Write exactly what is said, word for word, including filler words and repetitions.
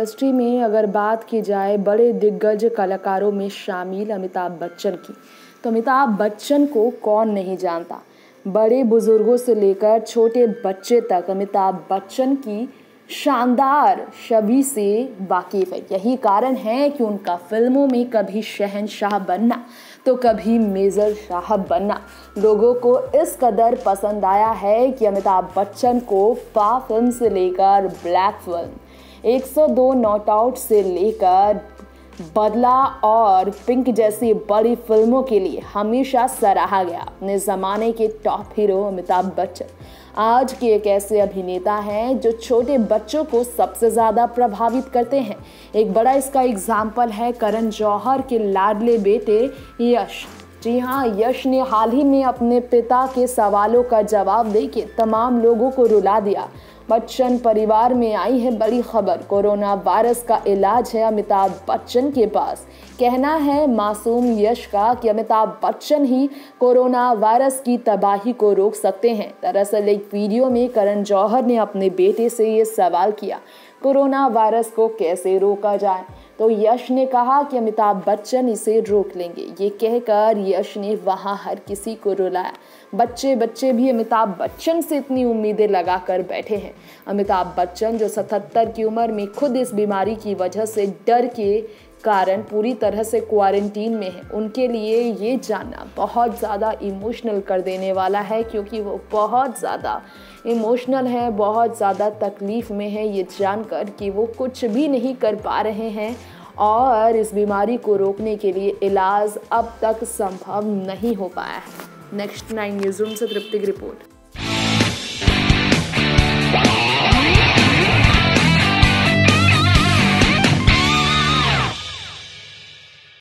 Industry में अगर बात की जाए बड़े दिग्गज कलाकारों में शामिल अमिताभ बच्चन की, तो अमिताभ बच्चन को कौन नहीं जानता। बड़े बुजुर्गों से लेकर छोटे बच्चे तक अमिताभ बच्चन की शानदार छवि से वाकिफ है। यही कारण है कि उनका फिल्मों में कभी शहंशाह बनना तो कभी मेजर शाह बनना लोगों को इस कदर पसंद आया है कि अमिताभ बच्चन को फा फिल्म से लेकर ब्लैक फिल्म, एक सौ दो नॉट आउट से लेकर बदला और पिंक जैसी बड़ी फिल्मों के लिए हमेशा सराहा गया। अपने ज़माने के टॉप हीरो अमिताभ बच्चन आज के एक ऐसे अभिनेता हैं जो छोटे बच्चों को सबसे ज़्यादा प्रभावित करते हैं। एक बड़ा इसका एग्जाम्पल है करण जौहर के लाडले बेटे यश। जी हाँ, यश ने हाल ही में अपने पिता के सवालों का जवाब देके तमाम लोगों को रुला दिया। बच्चन परिवार में आई है बड़ी खबर, कोरोना वायरस का इलाज है अमिताभ बच्चन के पास। कहना है मासूम यश का कि अमिताभ बच्चन ही कोरोना वायरस की तबाही को रोक सकते हैं। दरअसल एक वीडियो में करण जौहर ने अपने बेटे से ये सवाल किया, कोरोना वायरस को कैसे रोका जाए, तो यश ने कहा कि अमिताभ बच्चन इसे रोक लेंगे। ये कहकर यश ने वहां हर किसी को रुलाया। बच्चे बच्चे भी अमिताभ बच्चन से इतनी उम्मीदें लगाकर बैठे हैं। अमिताभ बच्चन जो सतहत्तर की उम्र में खुद इस बीमारी की वजह से डर के कारण पूरी तरह से क्वारंटीन में है, उनके लिए ये जानना बहुत ज़्यादा इमोशनल कर देने वाला है, क्योंकि वो बहुत ज़्यादा इमोशनल है, बहुत ज़्यादा तकलीफ़ में है ये जानकर कि वो कुछ भी नहीं कर पा रहे हैं और इस बीमारी को रोकने के लिए इलाज अब तक संभव नहीं हो पाया है। नेक्स्ट नाइन न्यूज़ रूम से तृप्ति की रिपोर्ट।